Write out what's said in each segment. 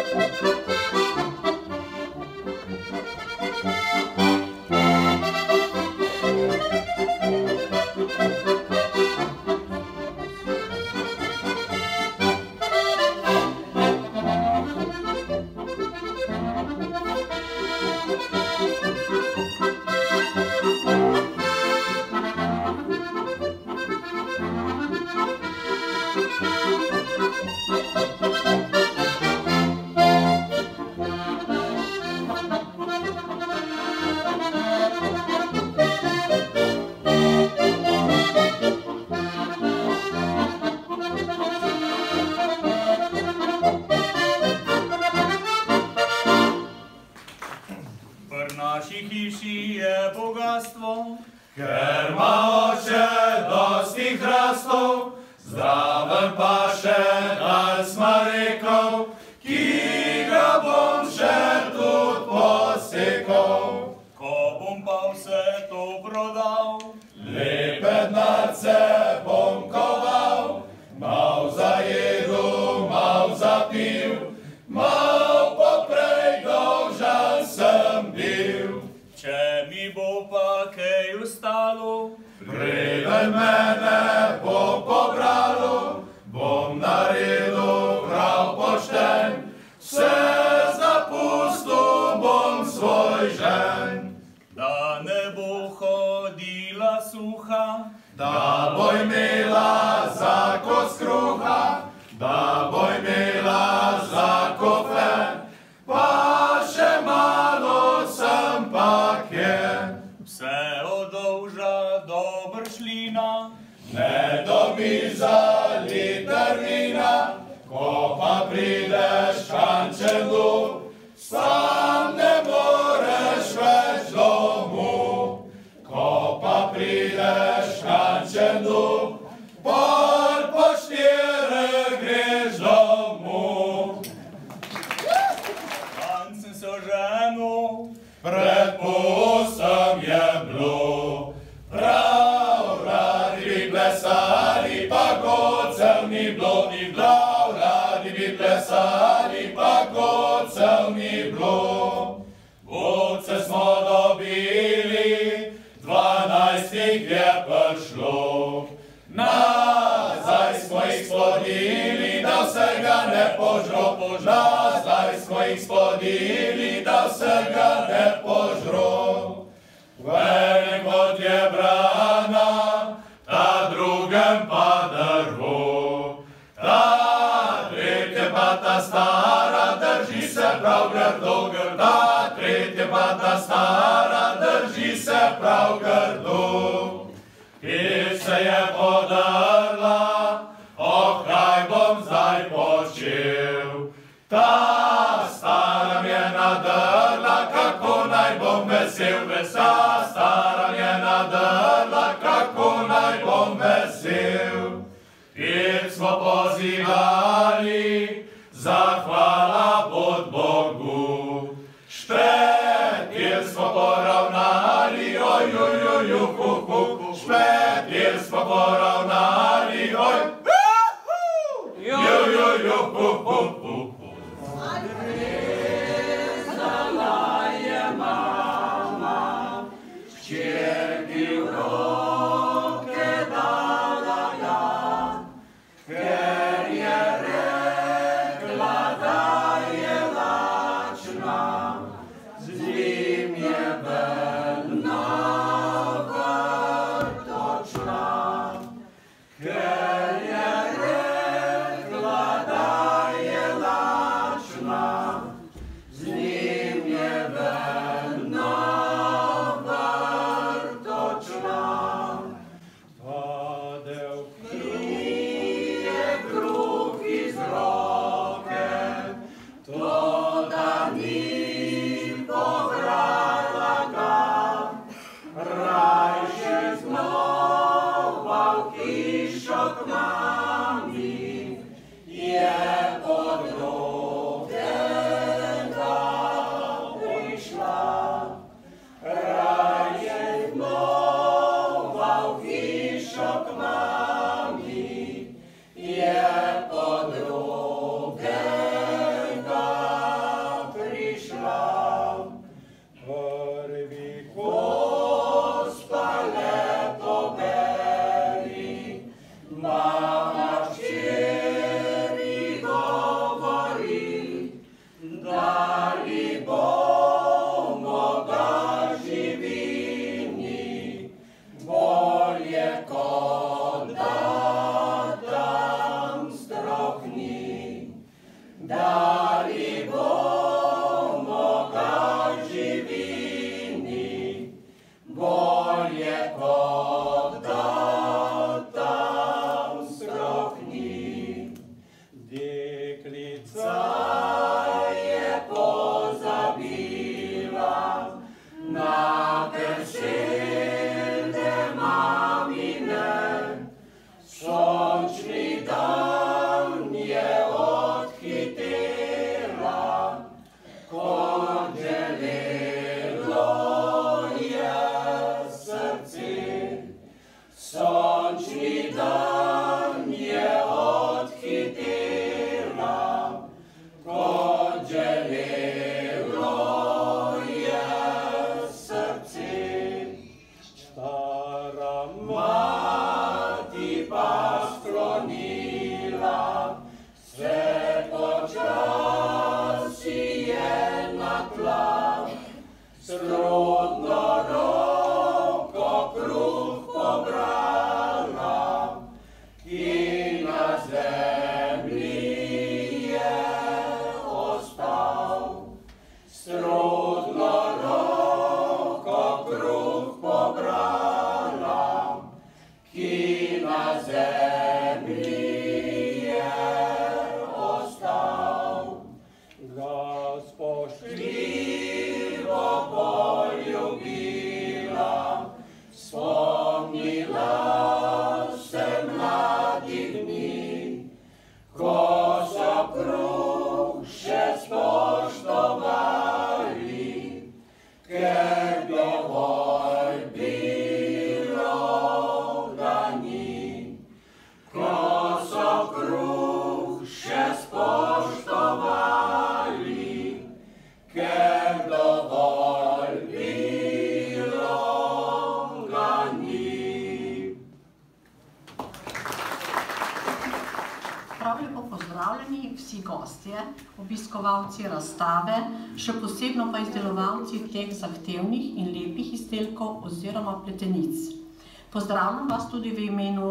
je po drugega trudno roko kruh pobrala, ki na zemlji je ostal. Trudno roko kruh pobrala, ki na zemlji je ostal. Ga spoštljivo poljubila, spomnila se mladih dni, ko so kruh še spoštovali, ker dovolj bilo ga ni. Ko so kruh še spoštovali, ker dovolj bilo ga ni. Prav lepo pozdravljeni vsi gostje, obiskovalci razstave, še posebno pa izdelovalci teh zahtevnih in lepih izdelkov oziroma pletenic. Pozdravljam vas tudi v imenu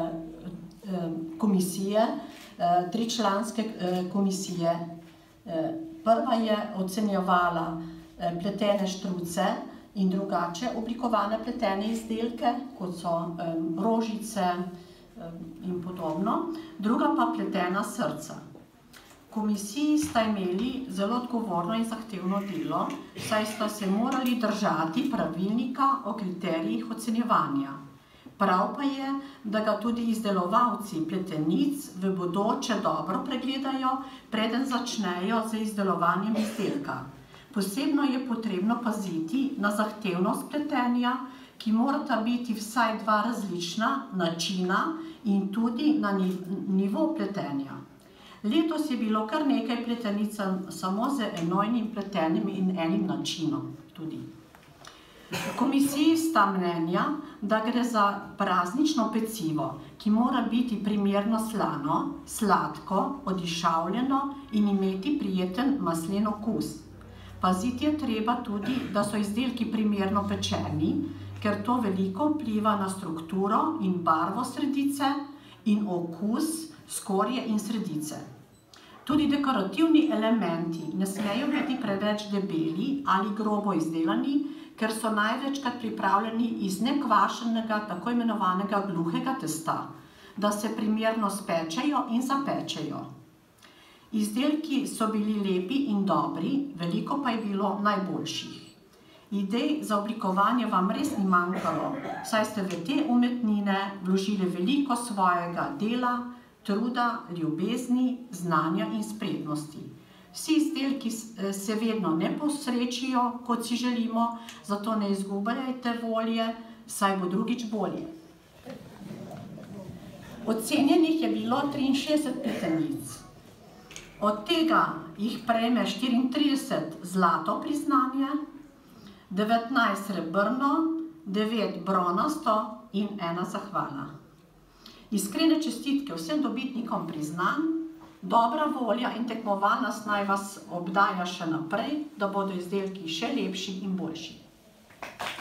komisije, tričlanske komisije. Prva je ocenjevala pletene štruce in drugače oblikovane pletene izdelke, kot so rožice in podobno, druga pa pletena srca. V komisiji sta imeli zelo odgovorno in zahtevno delo, saj sta se morali držati pravilnika o kriterijih ocenjevanja. Prav pa je, da ga tudi izdelovalci pletenic v bodoče dobro pregledajo, preden začnejo z izdelovanjem izdelka. Posebno je potrebno paziti na zahtevnost pletenja, ki morata biti vsaj dva različna načina in tudi na nivo pletenja. Letos je bilo kar nekaj pletenic samo z enojnim pletenjem in enim načinom tudi. V komisiji sta mnenja, da gre za praznično pecivo, ki mora biti primerno slano, sladko, odišavljeno in imeti prijeten maslen okus. Paziti je treba tudi, da so izdelki primerno pečeni, ker to veliko vpliva na strukturo in barvo sredice in okus skorje in sredice. Tudi dekorativni elementi ne smejo biti preveč debeli ali grobo izdelani, ker so največkrat pripravljeni iz nekvašenega, tako imenovanega gluhega testa, da se primerno spečejo in zapečejo. Izdelki so bili lepi in dobri, veliko pa je bilo najboljših. Idej za oblikovanje vam res ni manjkalo, saj ste v te umetnine vložili veliko svojega dela, truda, ljubezni, znanja in spretnosti. Vsi izdelki se vedno ne posrečijo, kot si želimo, zato ne izgubljajte volje, saj bo drugič bolje. Ocenjenih je bilo 63 pletenic. Od tega jih prejme 34 zlato priznanje, 19 srebrno, 9 bronasto in 1 zahvala. Iskrene čestitke vsem dobitnikom priznanj, dobra volja in tekmovalnost naj vas obdaja še naprej, da bodo izdelki še lepši in boljši.